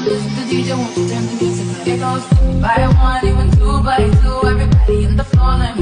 Mr. DJ, won't you turn the music up? It goes by one, even two by two. Everybody in the floor.